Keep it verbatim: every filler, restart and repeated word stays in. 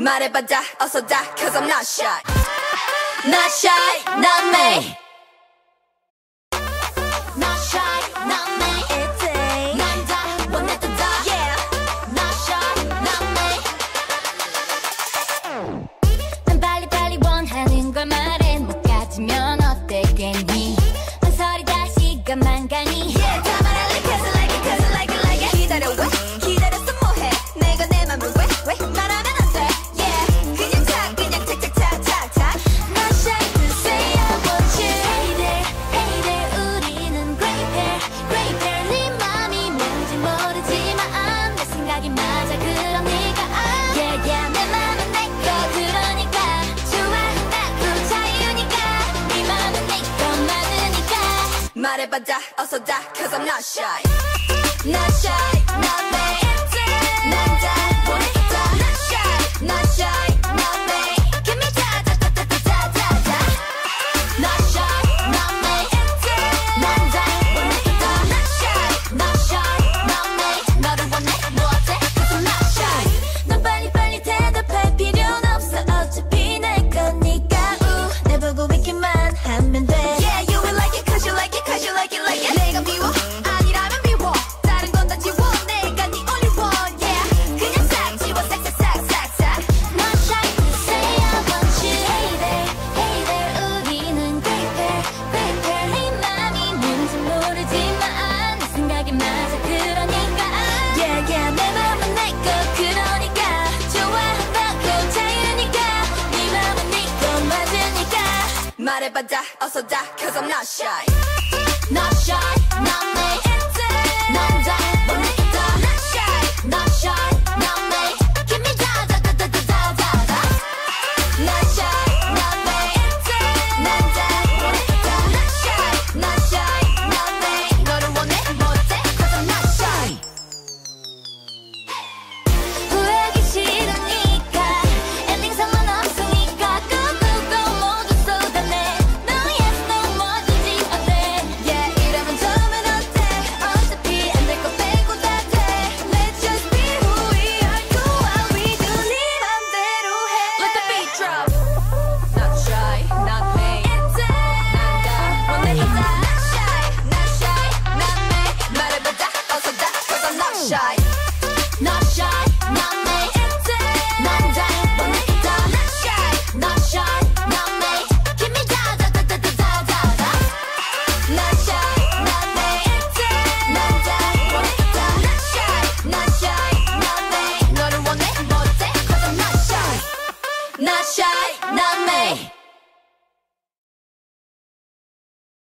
말해봐자 어서 다 cause I'm not shy Not shy, not me Not shy, not me 난 다 원했던 다 yeah Not shy, not me 난 빨리빨리 원하는 걸 말해 못 가지면 어땠겠니 한설이 다 시간만 가니 Yeah 다 말할래 cause I like it cause I like it like it 기다려 왜 기다렸어 뭐해 내가 내 맘을 왜 왜 말하면 안 돼 Yeah 그냥 탁 그냥 탁탁탁탁탁 Not shy to say I want you Hey there hey there 우리는 great pair great pair 네 맘이 뭔지 모르지만 내 생각이 맞아 그러니까 Yeah yeah 내 맘은 내꺼 그러니까 좋아한다고 자유니까 네 맘은 내꺼 많으니까 말해봐자 어서 다 cause I'm not shy Not shy not me 난 다 원했다 Not shy not shy not me Give me da da da da da da da da Not shy not me 난 다 원했다 Not shy not shy not me 너를 원해 뭐 어때 cause I'm not shy 넌 빨리빨리 대답할 필요는 없어 어차피 내 거니까 우 내 보고 있기만 하면 돼 Yeah you will like it cause you like it cause you like it like it 내가 미워 아니라면 미워 다른 건 다 지워 내가 네 only one yeah 그냥 싹 지워 싹싹싹싹싹 Not shy to say I want you Hey there hey there 우리는 great pair great pair 네 맘이 뭔지 모르지만 내 생각이 맞아 그러니까 Yeah yeah 내 맘은 내꺼 그러니까 좋아한다고 자유니까 네 맘은 네꺼 맞으니까 말해봐자 어서 다 cause I'm not shy Not shy not me 난 다 원했다 Not shy not shy not me Give me da da da da da da da da Not shy not me 난 다 원했다 Not shy not shy not me 너를 원해 뭐 어때 cause I'm not shy 후회하기 싫으니까 엔딩선만 없으니까 꾹꾹꾹 모두 쏟아내 No yes no 뭐든지 어때 Yeah 이러면 처음엔 어때 어차피 안 될 거 빼고 다 돼 Let's just be who we are do what we do 네 맘대로 해 Let the beat drop Not shy not me 난 다 원했다 Not shy not shy not me 말해보자 어서 다 cause I'm not shy Not shy not me 난 다 원했다 Not shy not shy not me Give me da da da da da da da da Not shy not me 난 다 원했다 Not shy not shy not me 너를 원해 뭐 어때 cause I'm not shy Not shy not me